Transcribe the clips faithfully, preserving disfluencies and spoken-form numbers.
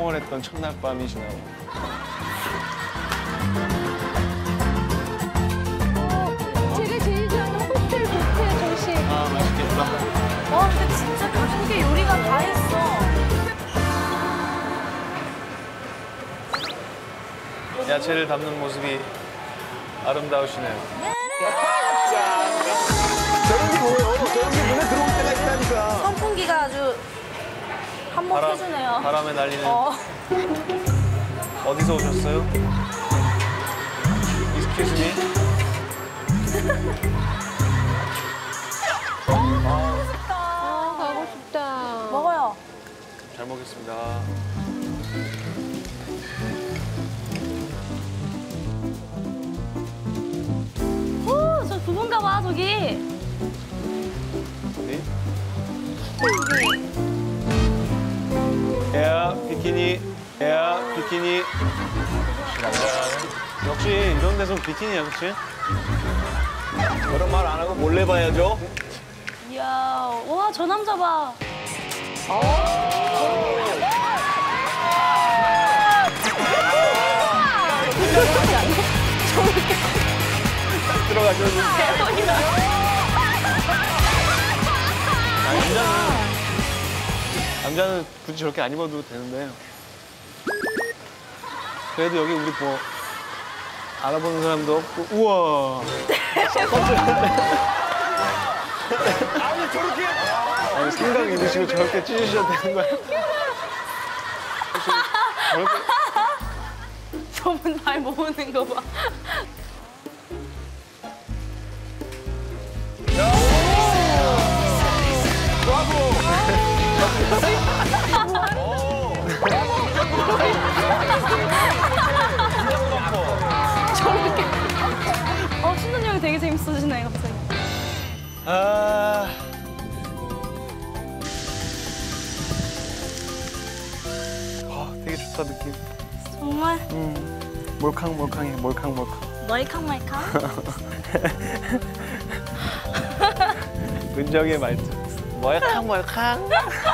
청월했던 첫날 밤이 지나고. 제가 제일 좋아하는 호텔 뷔페 정식. 아, 맛있겠다. 와, 근데 진짜 가족의 요리가 다 있어. 야채를 담는 모습이 아름다우시네요. 저런 게 뭐예요? 저런 게 눈에 들어올 때가 있다니까. 선풍기가 아주 한몫해주네요. 바람에 날리는. 어. 어디서 오셨어요? Excuse me? 아, 가고 싶다. 먹어요. 잘 먹겠습니다. 후, 저 그분가 봐, 저기. 네? 에아 비키니, 에아 비키니. 남자는 역시 이런 데서 비키니야, 그치? 그런 말 안 하고 몰래 봐야죠. 이야, 와, 저 남자 봐. 들어가죠. 남자는 남자는 굳이 저렇게 안 입어도 되는데 그래도 여기 우리 뭐 알아보는 사람도 없고 우와. 아니 저렇게. 아니, 생각 있으시고 저렇게 찢으셔도 되는 거야? 혹시 저렇게 저분 날 모으는 거 봐. 저렇게. 어, 신동이 형이 되게 재밌어지네, 갑자기. 아. 아, 되게 좋다 느낌. 정말 음, 몰캉몰캉해, 몰캉몰캉. 멀캉멀캉? 은정의 말투. 몰캉몰캉.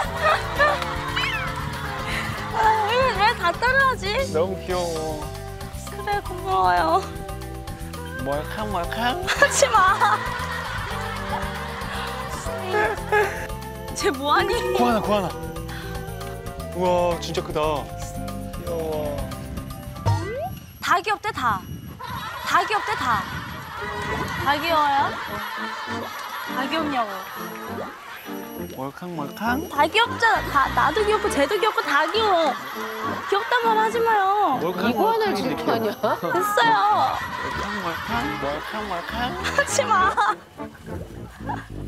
아, 왜 다 따라하지? 너무 귀여워. 그래, 고마워요. 몰캉몰캉. 하지 마. 쟤 뭐하니? 구하나, 구하나. 우와, 진짜 크다. 귀여워. 다 귀엽대, 다. 다 귀엽대, 다. 다 귀여워요? 다 귀엽냐고. 몰캉몰캉. 다 귀엽잖아. 다, 나도 귀엽고 쟤도 귀엽고 다 귀여워. 귀엽단 말 하지 마요. 이거는 질투하냐? 됐어요. 몰캉몰캉. 몰캉몰캉. 하지 마.